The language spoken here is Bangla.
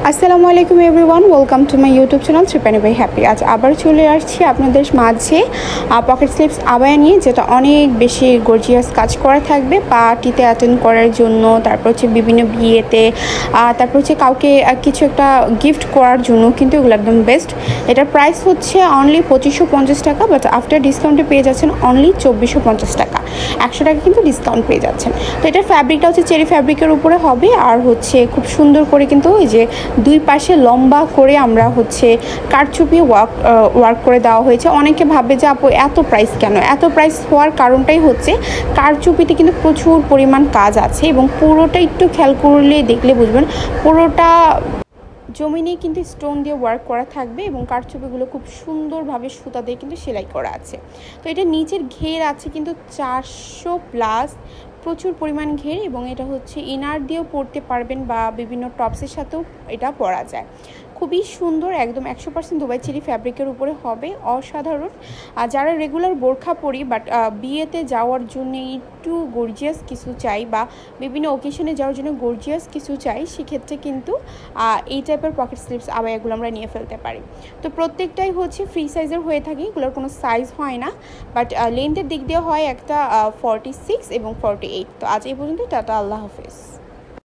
আসসালামু আলাইকুম everyone, welcome to my YouTube channel Threepenny by Happy. আজ আবার চলে আসছি আপনাদের মাঝে পকেট স্লিভস আবায়া নিয়ে, যেটা অনেক বেশি গর্জিয়াস কাজ করা থাকবে পার্টিতে অ্যাটেন্ড করার জন্য, তারপর হচ্ছে বিভিন্ন বিয়েতে, তারপর হচ্ছে কাউকে কিছু একটা গিফট করার জন্য কিন্তু এগুলো একদম বেস্ট। এটার প্রাইস হচ্ছে অনলি 2550 টাকা, বাট আফটার ডিসকাউন্টে পেয়ে যাচ্ছেন অনলি 2450 টাকা, 100 টাকা কিন্তু ডিসকাউন্ট পেয়ে যাচ্ছেন। তো এটার ফ্যাব্রিকটা হচ্ছে চেরি ফ্যাব্রিকের উপরে হবে, আর হচ্ছে খুব সুন্দর করে কিন্তু ওই যে দুই পাশে লম্বা করে আমরা হচ্ছে কারচুপি ওয়ার্ক করে দেওয়া হয়েছে। অনেকে ভাবে যে আপু এত প্রাইস কেন? এত প্রাইস হওয়ার কারণটাই হচ্ছে কারচুপিতে কিন্তু প্রচুর পরিমাণ কাজ আছে, এবং পুরোটা একটু খেয়াল করলে দেখলে বুঝবেন পুরোটা জমিনে কিন্তু স্টোন দিয়ে ওয়ার্ক করা থাকবে, এবং কারচুপিগুলো খুব সুন্দরভাবে সুতা দিয়ে কিন্তু সেলাই করা আছে। তো এটা নিচের ঘের আছে কিন্তু 400+, প্রচুর পরিমাণ ঘের, এবং এটা হচ্ছে ইনার দিয়েও পরতে পারবেন বা বিভিন্ন টপসের সাথেও এটা পরা যায়। খুবই সুন্দর, একদম 100% দুবাই চেরি ফ্যাব্রিকের উপরে হবে, অসাধারণ। আর যারা রেগুলার বোরখা পরি বাট বিয়েতে যাওয়ার জন্য একটু গর্জিয়াস কিছু চাই, বা বিভিন্ন ওকেশনে যাওয়ার জন্য গর্জিয়াস কিছু চাই, সেক্ষেত্রে কিন্তু এই টাইপের পকেট স্লিভস আবায়াগুলো আমরা নিয়ে ফেলতে পারি। তো প্রত্যেকটাই হচ্ছে ফ্রি সাইজের হয়ে থাকে, এগুলোর কোনো সাইজ হয় না, বাট লেন্থের দিক দিয়ে হয় একটা 46 এবং 48। তো আজ এই পর্যন্ত, টাটা, আল্লাহ হাফেজ।